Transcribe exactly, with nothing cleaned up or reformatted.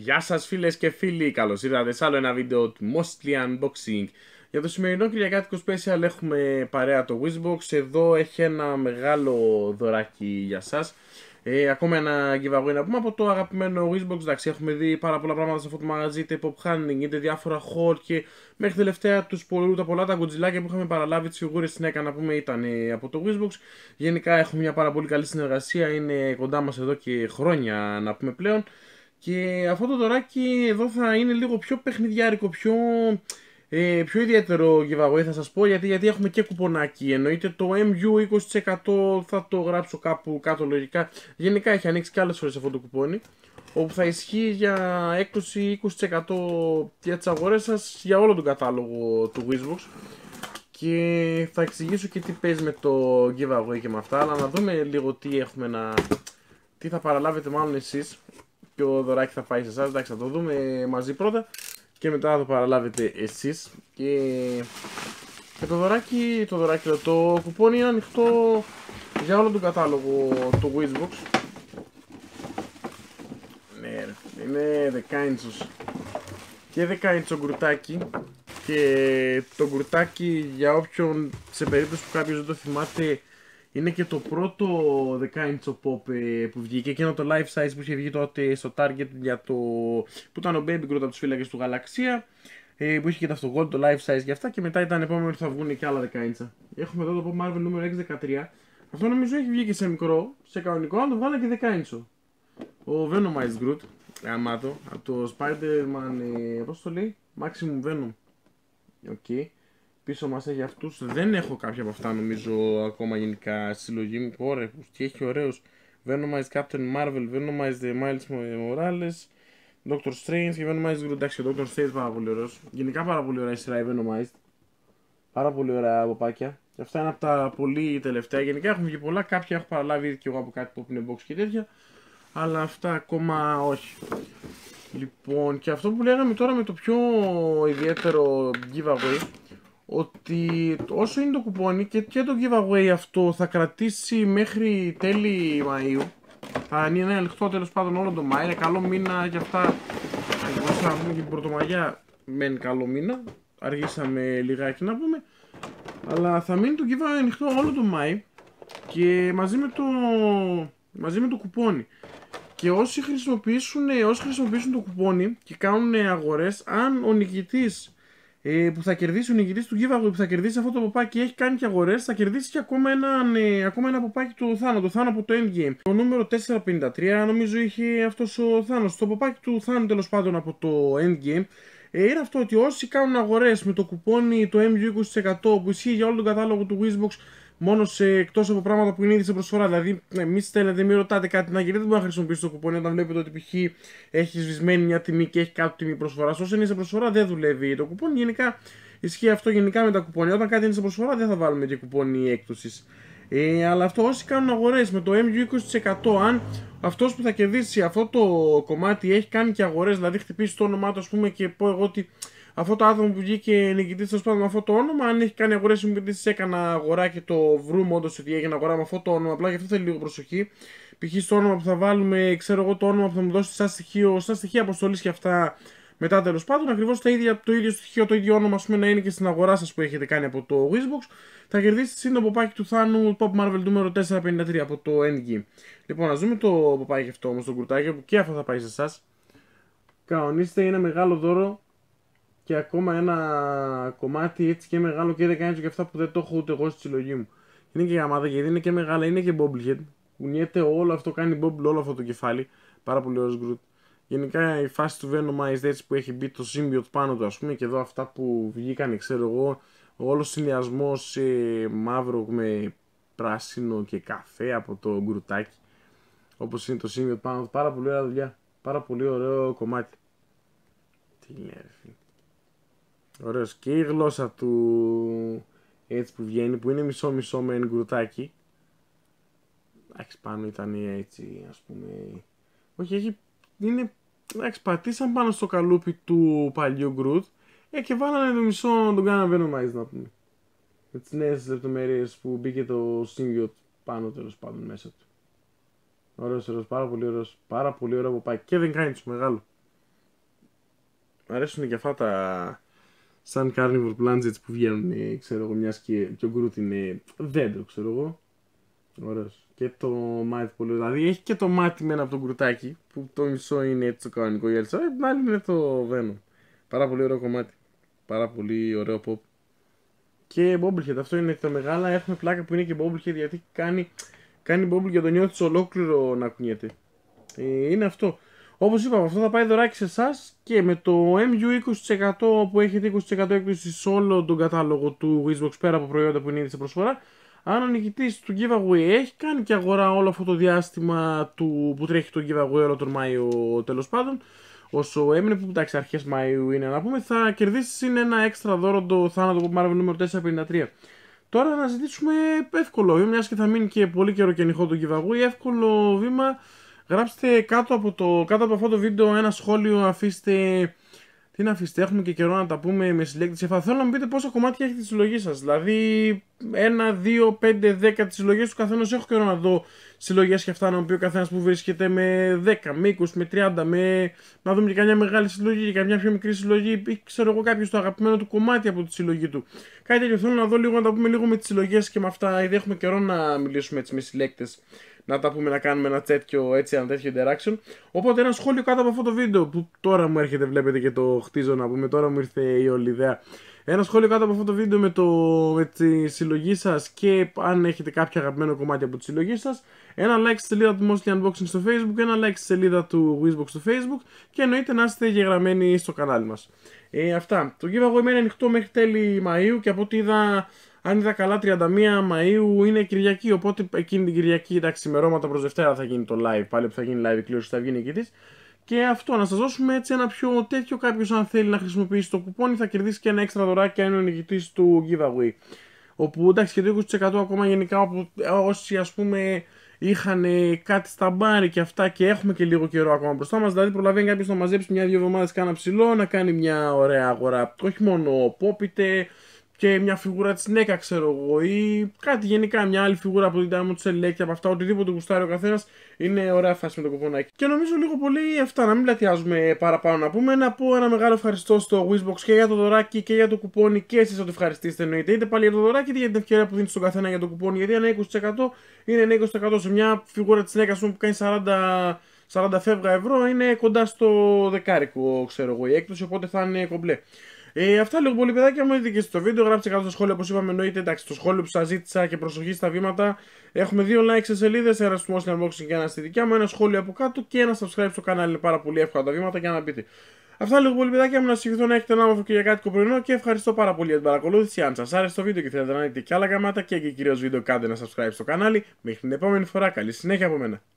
Γεια σας φίλες και φίλοι, καλώς ήρθατε σε άλλο ένα βίντεο του Mostly Unboxing. Για το σημερινό Κυριακάτικο Special έχουμε παρέα το Wishbox. Εδώ έχει ένα μεγάλο δωράκι για σας. Ε, ακόμα ένα giveaway να πούμε από το αγαπημένο Wishbox. Εντάξει, έχουμε δει πάρα πολλά πράγματα σε αυτό το μαγαζί, είτε pop handling είτε διάφορα haul, και μέχρι τελευταία τους πολλού, τα πολλά τα γκοτζιλάκια που είχαμε παραλάβει, τις φιγούρες στην έκανα να πούμε, ήταν από το Wishbox. Γενικά έχουμε μια πάρα πολύ καλή συνεργασία, είναι κοντά μας εδώ και χρόνια να πούμε πλέον. Και αυτό το δωράκι εδώ θα είναι λίγο πιο παιχνιδιάρικο, πιο, ε, πιο ιδιαίτερο giveaway θα σας πω, γιατί, γιατί έχουμε και κουπονάκι. Εννοείται το εμ γιου είκοσι τοις εκατό θα το γράψω κάπου κάτω λογικά. Γενικά έχει ανοίξει και άλλες φορές αυτό το κουπόνι, όπου θα ισχύει για έκπτωση είκοσι τοις εκατό για τις αγορές σας για όλο τον κατάλογο του Wishbox. Και θα εξηγήσω και τι παίζει με το giveaway και με αυτά, αλλά να δούμε λίγο τι έχουμε να... τι θα παραλάβετε μάλλον εσείς. Ποιο δωράκι θα πάει σε εσάς, εντάξει, θα το δούμε μαζί πρώτα και μετά θα το παραλάβετε εσείς. Και, και το δωράκι, το δωράκι, το κουπόνι είναι ανοιχτό για όλο τον κατάλογο του Wishbox. Ναι, είναι δεκάιντσος και δεκάιντσο γκουρτάκι. Και το γκουρτάκι, για όποιον, σε περίπτωση που κάποιος δεν το θυμάται, είναι και το πρώτο δεκάιντσο pop που βγήκε, εκείνο το life size που είχε βγει τότε στο Target για το... που ήταν ο Baby Groot από τους φύλακες του Γαλαξία, που είχε και το αυτογόντ, το life size για αυτά, και μετά ήταν επόμενο ότι θα βγουν και άλλα δεκάιντσα. Έχουμε εδώ το Pop Marvel νούμερο έξι δεκατρία. Αυτό νομίζω έχει βγει και σε μικρό, σε κανονικό, να το βγάλω και δεκάιντσο. Ο Venomized Groot, γαμάτο, από το Spider-Man, πώς το λέει, Maximum Venom. Οκ. Okay. Πίσω μας έχει αυτούς, δεν έχω κάποια από αυτά νομίζω ακόμα γενικά στη συλλογή μου. Ωραία, και έχει ωραίους Venomized Captain Marvel, Venomized Miles Morales, Doctor Strange και Venomized Groot. Εντάξει, ο Doctor Strange πάρα πολύ ωραίος. Γενικά πάρα πολύ ωραία η σειρά η Venomized. Πάρα πολύ ωραία ποπάκια. Και αυτά είναι από τα πολύ τελευταία. Γενικά έχουν βγει πολλά, κάποια έχω παραλάβει και εγώ από κάτι που είναι box και τέτοια, αλλά αυτά ακόμα όχι. Λοιπόν, και αυτό που λέγαμε τώρα με το πιο ιδιαίτερο giveaway, ότι όσο είναι το κουπόνι και, και το giveaway αυτό θα κρατήσει μέχρι τέλη Μαΐου. Θα είναι ανοιχτό τέλος πάντων όλο το Μάη. Είναι καλό μήνα για αυτά. Εγώ θα πούμε και την Πρωτομαγιά μεν καλό μήνα. Αργήσαμε λιγάκι να πούμε. Αλλά θα μείνει το giveaway ανοιχτό όλο το Μάη. Και μαζί με το, μαζί με το κουπόνι. Και όσοι χρησιμοποιήσουν, όσοι χρησιμοποιήσουν το κουπόνι και κάνουν αγορές, αν ο νικητής Ε, που θα κερδίσει, ο νικητής του giveaway που θα κερδίσει αυτό το ποπάκι έχει κάνει και αγορές, θα κερδίσει και ακόμα ένα, ε, ακόμα ένα ποπάκι του Θάνο, το Θάνο από το Endgame. Το νούμερο τετρακόσια πενήντα τρία νομίζω είχε αυτός ο Θάνος. Το ποπάκι του Θάνου τέλος πάντων από το Endgame ε, είναι αυτό, ότι όσοι κάνουν αγορές με το κουπόνι το εμ γιου είκοσι τοις εκατό που ισχύει για όλο τον κατάλογο του Wishbox, μόνο σε εκτός από πράγματα που είναι ήδη σε προσφορά. Δηλαδή, εμείς στέλνετε, μην ρωτάτε κάτι να γίνεται, δεν μπορεί να χρησιμοποιήσει το κουπόνι όταν βλέπετε ότι π.χ. έχει σβησμένη μια τιμή και έχει κάτω τιμή προσφορά. Όσο είναι σε προσφορά, δεν δουλεύει το κουπόνι. Γενικά, ισχύει αυτό γενικά με τα κουπόνια. Όταν κάτι είναι σε προσφορά, δεν θα βάλουμε και κουπόνι έκπτωσης. Ε, αλλά αυτό, όσοι κάνουν αγορές με το εμ γιου είκοσι τοις εκατό, αν αυτός που θα κερδίσει αυτό το κομμάτι έχει κάνει και αγορές, δηλαδή χτυπήσει το όνομά του, ας πούμε, και πω εγώ ότι αυτό το άτομο που βγήκε νικητής τέλος πάντων με αυτό το όνομα, αν έχει κάνει αγορές ή μου έκανα αγορά και το βρούμε όντως ότι έγινε αγορά με αυτό το όνομα, απλά γι' αυτό θέλει λίγο προσοχή. Π.χ. στο όνομα που θα βάλουμε, ξέρω εγώ, το όνομα που θα μου δώσει σαν στοιχείο, σαν στοιχεία αποστολής και αυτά μετά τέλος πάντων, ακριβώς το ίδιο, το ίδιο στοιχείο, το ίδιο όνομα, ας πούμε, να είναι και στην αγορά σας που έχετε κάνει από το Wishbox, θα κερδίσετε σύντομο ποπάκι του Θάνου Pop Marvel νούμερο τετρακόσια πενήντα τρία από το Endgame. Λοιπόν, ας δούμε το ποπάκι αυτό όμως, το κουρτάκι, που και αυτό θα πάει σε εσάς. Κανονίστε, είναι μεγάλο δώρο. Και ακόμα ένα κομμάτι έτσι και μεγάλο και δεκάιντσο και αυτά που δεν το έχω ούτε εγώ στη συλλογή μου. Είναι και γαμάτα γιατί είναι και μεγάλα, είναι και bobblehead. Κουνιέται όλο αυτό, κάνει bobble όλο αυτό το κεφάλι. Πάρα πολύ ωραίος Groot. Γενικά η φάση του Venomized έτσι που έχει μπει το symbiote πάνω του, ας πούμε, και εδώ αυτά που βγήκαν, ξέρω εγώ, ο όλος συνδυασμός ε, μαύρο με πράσινο και καφέ από το γκρουτάκι. Όπως είναι το symbiote πάνω του, πάρα πολύ ωραία δουλειά. Πάρα πολύ ωραίο κομμάτι. Τι είναι, ρε φίλε. Ωραίος, και η γλώσσα του έτσι που βγαίνει, που είναι μισό μισό με γκρουτάκι. Εντάξει, πάνω ήταν έτσι, ας πούμε. Όχι, έχει, είναι, εντάξει, πατήσαν πάνω στο καλούπι του παλιού Groot ε, και βάλανε το μισό, τον κάνανε Venomized, να πούμε. Με τις νέες λεπτομέρειες που μπήκε το symbiote πάνω τέλος πάντων μέσα του. Ωραίος, ωραίος, πάρα πολύ ωραίος, πάρα πολύ ωραίο ποπάκι και δεν κάνει του μεγάλο. Μ' αρέσουν και αυτά τα σαν carnivore planets που βγαίνουν, ξέρω εγώ, μιας και, και ο Groot είναι δέντρο, ξέρω εγώ. Ωραίος. Και το μάτι πολύ, δηλαδή έχει και το μάτι μένα από τον Γκρουτάκι, που το μισό είναι έτσι το κανονικό η Elsa, την άλλη είναι το Venom. Πάρα πολύ ωραίο κομμάτι. Πάρα πολύ ωραίο pop. Και Bobblehead, αυτό είναι τα μεγάλα, έχουμε πλάκα που είναι και Bobblehead, γιατί κάνει, κάνει Bobble και το νιώθεις ολόκληρο να κουνιέται. Ε, είναι αυτό. Όπως είπαμε, αυτό θα πάει δωράκι σε εσάς και με το εμ γιου είκοσι τοις εκατό που έχετε είκοσι τοις εκατό έκπτωση σε όλο τον κατάλογο του Wizbox πέρα από προϊόντα που είναι ήδη σε προσφορά. Αν ο νικητής του giveaway έχει κάνει και αγορά όλο αυτό το διάστημα του, που τρέχει το giveaway όλο τον Μάιο τέλος πάντων, όσο έμεινε, που εντάξει αρχές Μαΐου είναι να πούμε, θα κερδίσει είναι ένα έξτρα δώρο το θάνατο από Marvel νούμερο τετρακόσια πενήντα τρία. Τώρα να ζητήσουμε εύκολο βήμα, μιας και θα μείνει και πολύ καιρό και νυχό το giveaway, εύκολο βήμα. Γράψτε κάτω από, το, κάτω από αυτό το βίντεο ένα σχόλιο, αφήστε. Τι να αφήσετε, έχουμε και καιρό να τα πούμε με συλλέκτες. Θα θέλω να μου πείτε πόσα κομμάτια έχετε τη συλλογή σας. Δηλαδή, ένα, δύο, πέντε, δέκα τις συλλογές του καθενός. Έχω καιρό να δω συλλογές και αυτά να μου πει ο καθένας που βρίσκεται με δέκα, με είκοσι, με τριάντα. Με... Να δούμε και καμιά μεγάλη συλλογή και καμιά πιο μικρή συλλογή. Ή ξέρω εγώ κάποιο το αγαπημένο του κομμάτι από τη συλλογή του. Κάτι τέτοιο θέλω να δω λίγο, να τα πούμε λίγο με τις συλλογές και με αυτά. Ήδη έχουμε καιρό να μιλήσουμε έτσι με συλλέκτες. Να τα πούμε, να κάνουμε ένα τέτοιο, έτσι, ένα τέτοιο interaction. Οπότε ένα σχόλιο κάτω από αυτό το βίντεο που τώρα μου έρχεται, βλέπετε και το χτίζω να πούμε, τώρα μου ήρθε η όλη ιδέα. Ένα σχόλιο κάτω από αυτό το βίντεο με, το, με τη συλλογή σας και αν έχετε κάποιο αγαπημένο κομμάτι από τη συλλογή σας. Ένα like στη σελίδα του Mostly Unboxing στο Facebook, ένα like στη σελίδα του Wizbox στο Facebook και εννοείται να είστε εγγεγραμμένοι στο κανάλι μας. Ε, αυτά. Το giveaway είναι ανοιχτό μέχρι τέλη Μαΐου και από ό,τι είδα, αν είδα καλά, τριάντα μία Μαΐου είναι Κυριακή. Οπότε εκείνη την Κυριακή, εντάξει, ημερώματα προς Δευτέρα θα γίνει το live. Πάλι που θα γίνει live κλήρωση, θα βγει νικητής. Και αυτό, να σας δώσουμε έτσι ένα πιο τέτοιο. Κάποιος, αν θέλει να χρησιμοποιήσει το κουπόνι, θα κερδίσει και ένα έξτρα δωράκι αν είναι ο νικητής του giveaway. Όπου εντάξει, και το είκοσι τοις εκατό ακόμα γενικά, όπου όσοι ας πούμε είχαν κάτι στα μπάρι και αυτά και έχουμε και λίγο καιρό ακόμα μπροστά μας. Δηλαδή, προλαβαίνει κάποιος να μαζέψει μια-δύο εβδομάδες κάνα ψηλό, να κάνει μια ωραία αγορά. Όχι μόνο πόπιτε και μια φιγούρα της νέκα, ξέρω εγώ, ή κάτι γενικά, μια άλλη φιγούρα από την Diamond Select και από αυτά, οτιδήποτε γουστάρει ο καθένας, είναι ωραία φάση με το κουπονάκι. Και νομίζω λίγο πολύ αυτά, να μην πλατιάζουμε παραπάνω να πούμε. Να πω ένα μεγάλο ευχαριστώ στο Wizbox και για το δωράκι και για το κουπόνι, και εσείς ότι ευχαριστήσετε εννοείται, είτε πάλι για το δωράκι είτε για την ευκαιρία που δίνει στον καθένα για το κουπόνι. Γιατί ένα είκοσι τοις εκατό είναι ένα είκοσι τοις εκατό σε μια φιγούρα της νέκα που κάνει σαράντα, σαράντα φεύγα ευρώ, είναι κοντά στο δεκάρικο, ξέρω εγώ, η έκπτωση, οπότε θα είναι κομπλέ. Ε, αυτά λίγο πολύ, παιδάκια μου. Είδε και στο βίντεο. Γράψτε κάτω στα σχόλια, όπως είπαμε. Εννοείται, εντάξει, το σχόλιο που σας ζήτησα και προσοχή στα βήματα. Έχουμε δύο likes σε σελίδες, ένα στο Mostly Unboxing και ένα στη δικιά μου. Ένα σχόλιο από κάτω και ένα subscribe στο κανάλι. Είναι πάρα πολύ εύκολα τα βήματα και να μπείτε. Αυτά λίγο πολύ, παιδάκια μου. Να σας ευχηθώ να έχετε ένα όμορφο κυριακάτικο πρωινό και ευχαριστώ πάρα πολύ για την παρακολούθηση. Αν σας άρεσε το βίντεο και θέλετε να δείτε και άλλα γαμάτα και, και κυρίως βίντεο, κάντε ένα subscribe στο κανάλι. Μέχρι την επόμενη φορά, καλή συνέχεια από μένα.